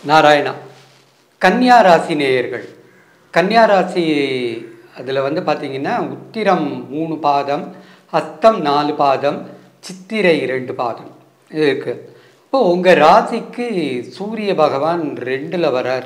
நாராயணா. கன்னியா ராசி நேயர்கள், கன்னியா ராசி அதில் வந்து பார்த்திங்கன்னா உத்திரம் 3 பாதம், ஹஸ்தம் 4 பாதம், சித்திரை 2 பாதம் இருக்குது. இப்போது உங்கள் ராசிக்கு சூரிய பகவான் 2ல் வரார்,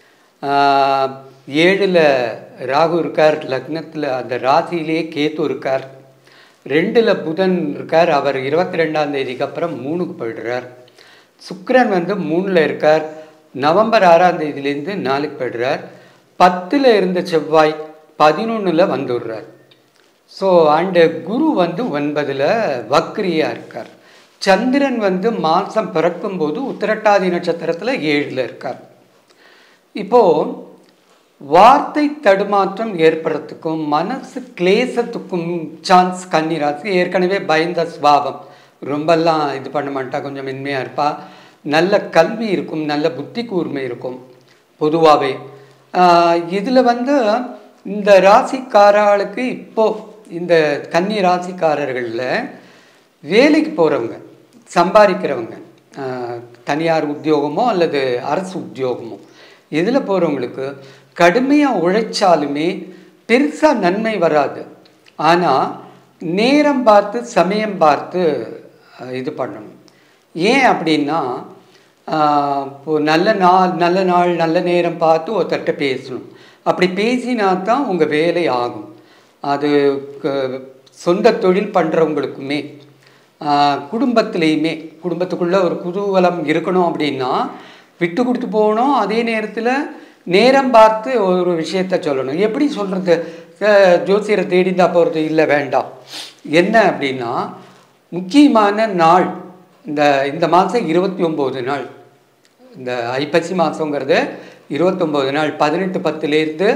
7ல் ராகு இருக்கார், லக்னத்தில் அந்த ராசியிலே கேத்து இருக்கார், 2ல் புதன் இருக்கார், அவர் 22ஆம் தேதிக்கு அப்புறம் 3க்கு போயிடுறார். சுக்கிரன் வந்து 3ல் இருக்கார், நவம்பர் 6ஆம் தேதியிலேருந்து 4க்கு போயிடுறார். 10ல் இருந்த செவ்வாய் 11ல் வந்துடுறார். ஸோ அண்டு குரு வந்து 9ல் வக்ரியாக இருக்கார். சந்திரன் வந்து மாதம் பிறக்கும்போது உத்திரட்டாதி நட்சத்திரத்தில் 7ல் இருக்கார். இப்போது வார்த்தை தடுமாற்றம் ஏற்படுறதுக்கும் மனசு கிளேசத்துக்கும் சான்ஸ் கன்னிராசி. ஏற்கனவே பயந்த ஸ்வாபம், ரொம்பலாம் இது பண்ண மாட்டா, கொஞ்சம் மென்மையாக இருப்பா, நல்ல கல்வி இருக்கும், நல்ல புத்தி கூர்மை இருக்கும் பொதுவாகவே. இதில் வந்து இந்த ராசிக்காரர்களுக்கு இப்போது இந்த கன்னி ராசிக்காரர்களில் வேலைக்கு போகிறவங்க, சம்பாதிக்கிறவங்க, தனியார் உத்தியோகமோ அல்லது அரசு உத்தியோகமோ இதில் போகிறவங்களுக்கு கடுமையாக உழைச்சாலுமே பெருசாக நன்மை வராது. ஆனால் நேரம் பார்த்து சமயம் பார்த்து இது பண்ணணும். ஏன் அப்படின்னா, இப்போது நல்ல நாள் நல்ல நேரம் பார்த்து ஒருத்தர்கிட்ட பேசணும். அப்படி பேசினா தான் உங்கள் வேலை ஆகும். அது சொந்த தொழில் பண்ணுறவங்களுக்குமே குடும்பத்துலேயுமே, குடும்பத்துக்குள்ளே ஒரு குதூகலம் இருக்கணும் அப்படின்னா விட்டு கொடுத்து போகணும். அதே நேரத்தில் நேரம் பார்த்து ஒரு விஷயத்த சொல்லணும். எப்படி சொல்கிறது, ஜோசியரை தேடிந்தா போகிறது இல்லை, வேண்டாம். என்ன அப்படின்னா, முக்கியமான நாள் இந்த மாதம் 29 நாள், இந்த ஐப்பசி மாதங்கிறது 29 நாள், 18/10லேருந்து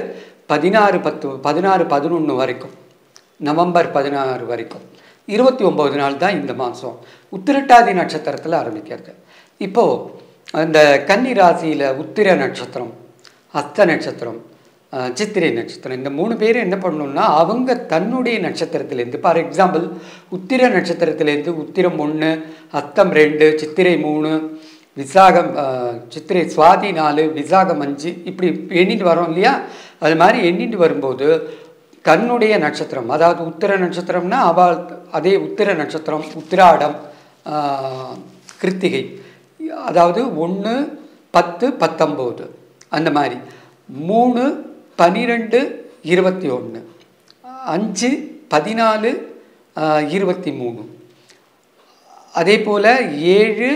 16/11 வரைக்கும், நவம்பர் 16 வரைக்கும் 29 நாள் தான் இந்த மாதம். உத்திரட்டாதி நட்சத்திரத்தில் ஆரம்பிக்கிறது. இப்போது அந்த கன்னி ராசியில் உத்திர நட்சத்திரம், ஹஸ்த நட்சத்திரம், சித்திரை நட்சத்திரம், இந்த 3 பேர் என்ன பண்ணணும்னா, அவங்க தன்னுடைய நட்சத்திரத்திலேருந்து, ஃபார் எக்ஸாம்பிள் உத்திர நட்சத்திரத்திலேருந்து உத்திரம் 1, ஹஸ்தம் 2, சித்திரை 3, விசாகம் சித்திரை சுவாதி 4, விசாகம் 5, இப்படி எண்ணிட்டு வரோம் இல்லையா? அது மாதிரி எண்ணிட்டு வரும்போது தன்னுடைய நட்சத்திரம், அதாவது உத்திர நட்சத்திரம்னா அவள் அதே உத்திர நட்சத்திரம், உத்திராடம், கிருத்திகை, அதாவது 1, 10, 19 அந்த மாதிரி, 3, 12, 21, 5, 14, 23, அதே போல் 7,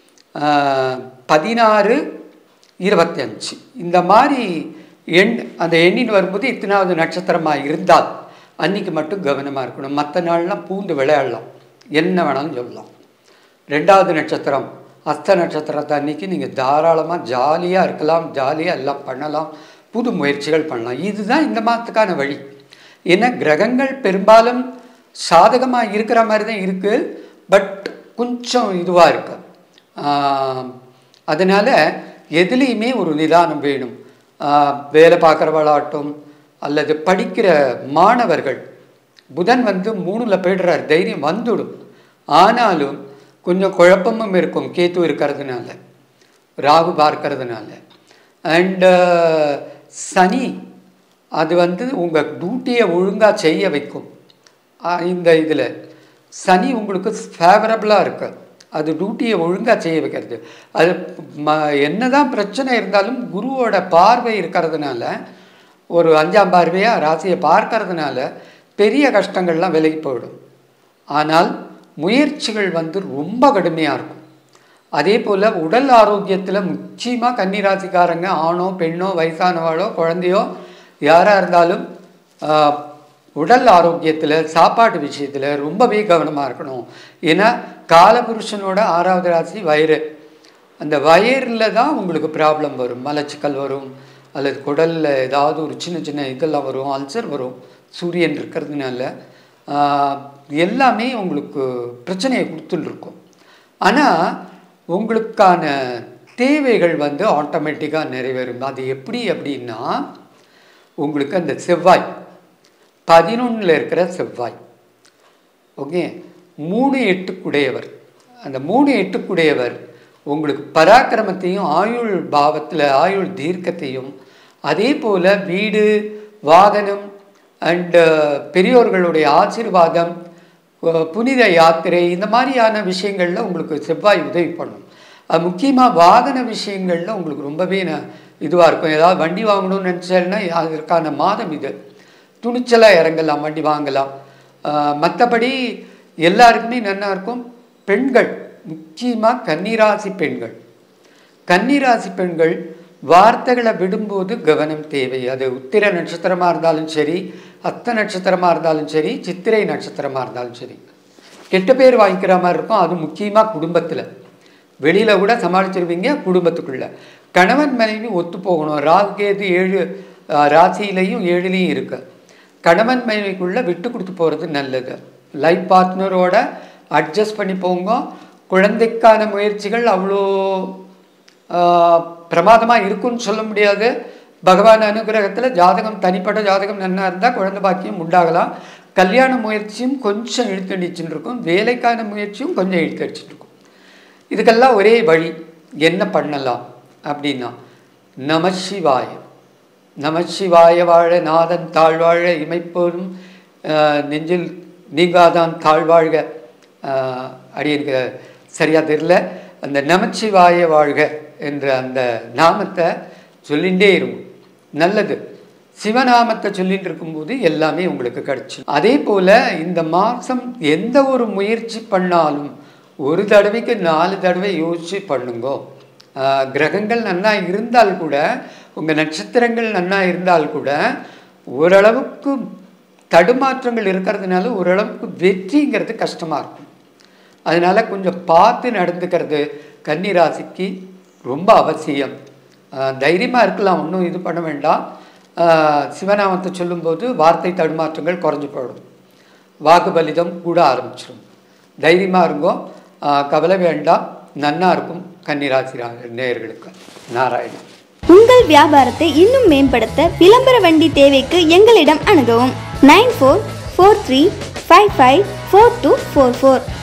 16, 25 இந்த மாதிரி அந்த எண்ணின்னு வரும்போது இத்தனாவது நட்சத்திரமாக இருந்தால் அன்றைக்கி மட்டும் கவனமாக இருக்கணும். மற்ற நாள்லாம் பூந்து விளையாடலாம், என்ன வேணாலும் சொல்லலாம். 2வது நட்சத்திரம் ஹஸ்த நட்சத்திரத்தை அன்றைக்கி நீங்கள் தாராளமாக ஜாலியாக இருக்கலாம், ஜாலியாக எல்லாம் பண்ணலாம், புது முயற்சிகள் பண்ணலாம். இதுதான் இந்த மாதத்துக்கான வழி. ஏன்னா கிரகங்கள் பெரும்பாலும் சாதகமாக இருக்கிற மாதிரி தான் இருக்குது, பட் கொஞ்சம் இதுவாக இருக்கு. அதனால் எதுலேயுமே ஒரு நிதானம் வேணும். வேலை பார்க்குறவளாட்டும் அல்லது படிக்கிற மாணவர்கள், புதன் வந்து 3ல் போய்டுறார், தைரியம் வந்துடும். ஆனாலும் கொஞ்சம் குழப்பமும் இருக்கும், கேத்து இருக்கிறதுனால, ராகு பார்க்கறதுனால. அண்டு சனி அது வந்து உங்கள் டியூட்டியை ஒழுங்காக செய்ய வைக்கும். இந்த இதில் சனி உங்களுக்கு ஃபேவரபுளாக இருக்கு, அது டியூட்டியை ஒழுங்காக செய்ய வைக்கிறது. அது என்ன தான் பிரச்சனை இருந்தாலும் குருவோட பார்வை இருக்கிறதுனால, ஒரு 5ஆம் பார்வையாக ராசியை பார்க்கறதுனால பெரிய கஷ்டங்கள்லாம் விலகி போயிடும். ஆனால் முயற்சிகள் வந்து ரொம்ப கடுமையாக இருக்கும். அதே போல் உடல் ஆரோக்கியத்தில் முக்கியமாக கன்னிராசிக்காரங்க, ஆணோ பெண்ணோ வயசானவாளோ குழந்தையோ யாராக இருந்தாலும் உடல் ஆரோக்கியத்தில், சாப்பாட்டு விஷயத்தில் ரொம்பவே கவனமாக இருக்கணும். ஏன்னா காலபுருஷனோட 6வது ராசி வயிறு, அந்த வயிறில் தான் உங்களுக்கு ப்ராப்ளம் வரும், மலச்சிக்கல் வரும், அல்லது குடலில் ஏதாவது ஒரு சின்ன இதெல்லாம் வரும், அல்சர் வரும். சூரியன் இருக்கிறதுனால எல்லாமே உங்களுக்கு பிரச்சனையை கொடுத்துட்டுருக்கும். ஆனால் உங்களுக்கான தேவைகள் வந்து ஆட்டோமேட்டிக்காக நிறைவேறும். அது எப்படி அப்படின்னா, உங்களுக்கு அந்த செவ்வாய் 11ல் இருக்கிற செவ்வாய், ஓகே, 3, 8 குடையவர். அந்த 3, 8 குடையவர் உங்களுக்கு பராக்கிரமத்தையும் ஆயுள் பாவத்தில் ஆயுள் தீர்க்கத்தையும், அதே போல் வீடு வாகனம் அண்டு பெரியோர்களுடைய ஆசீர்வாதம், புனித யாத்திரை, இந்த மாதிரியான விஷயங்களில் உங்களுக்கு செவ்வாய் உதவி பண்ணும். அது முக்கியமாக வாகன விஷயங்களில் உங்களுக்கு ரொம்பவே இதுவாக இருக்கும். ஏதாவது வண்டி வாங்கணும்னு நினச்சேன்னா அதற்கான மாதம் இது. துணிச்சலாக இறங்கலாம், வண்டி வாங்கலாம். மற்றபடி எல்லாருக்குமே நல்லா இருக்கும். பெண்கள், முக்கியமாக கன்னிராசி பெண்கள் வார்த்தைகளை விடும்போது கவனம் தேவை. அது உத்திர நட்சத்திரமாக இருந்தாலும் சரி, அத்த நட்சத்திரமாக இருந்தாலும் சரி, சித்திரை நட்சத்திரமாக இருந்தாலும் சரி, கெட்ட பேர் வாங்கிக்கிற மாதிரி இருக்கும். அது முக்கியமாக குடும்பத்தில். வெளியில் கூட சமாளிச்சிருவீங்க, குடும்பத்துக்குள்ள கணவன் மனைவி ஒத்து போகணும். ராகுகேது 7 ராசியிலையும் 7லையும் இருக்கு. கணவன் மனைவிக்குள்ளே விட்டு கொடுத்து போகிறது நல்லது. லைஃப் பார்ட்னரோட அட்ஜஸ்ட் பண்ணி போங்க. குழந்தைக்கான முயற்சிகள் அவ்வளோ பிரமாதமாக இருக்குன்னு சொல்ல முடியாது. பகவான் அனுகிரகத்தில் ஜாதகம், தனிப்பட்ட ஜாதகம் நல்லா இருந்தால் குழந்தை பாக்கியம் உண்டாகலாம். கல்யாண முயற்சியும் கொஞ்சம் இழுத்தடிச்சுட்டு இருக்கும். வேலைக்கான முயற்சியும் கொஞ்சம் இழுத்தடிச்சுட்டு இருக்கும். இதுக்கெல்லாம் ஒரே வழி. என்ன பண்ணலாம் அப்படின்னா, நமசிவாய வாழ நாதன் தாழ்வாழ இமைப்போதும் நெஞ்சில் நீங்காதான் தாழ்வாழ்க. எனக்கு சரியாக தெரியல. அந்த நமச்சிவாய வாழ்க என்ற அந்த நாமத்தை சொல்லிகிட்டே இருக்கும். நல்லது. சிவநாமத்தை சொல்லிட்டு இருக்கும்போது எல்லாமே உங்களுக்கு கிடைச்சிடும். அதே போல் இந்த மாதம் எந்த ஒரு முயற்சி பண்ணாலும் ஒரு தடவைக்கு 4 தடவை யோசித்து பண்ணுங்கோ. கிரகங்கள் நன்னா இருந்தால் கூட, உங்கள் நட்சத்திரங்கள் நன்னா இருந்தால் கூட, ஓரளவுக்கு தடுமாற்றங்கள் இருக்கிறதுனால ஓரளவுக்கு வெற்றிங்கிறது கஷ்டமாக இருக்கும். அதனால் கொஞ்சம் பார்த்து நடந்துக்கிறது கன்னிராசிக்கு ரொம்ப அவசியம். தைரியமாக இருக்கலாம், ஒன்றும் இது பண்ண வேண்டாம். சிவநாமத்தை சொல்லும்போது வார்த்தை தடுமாற்றங்கள் குறைஞ்சு போயிடும். வாக்குபலிதம் கூட ஆரம்பிச்சிடும். தைரியமாக இருங்கோ, கவலை வேண்டாம், நன்னா இருக்கும் கன்னிராசி நேயர்களுக்கு. நாராயணன். உங்கள் வியாபாரத்தை இன்னும் மேம்படுத்த விளம்பர வண்டி தேவைக்கு எங்களிடம் அணுகவும். 9443554244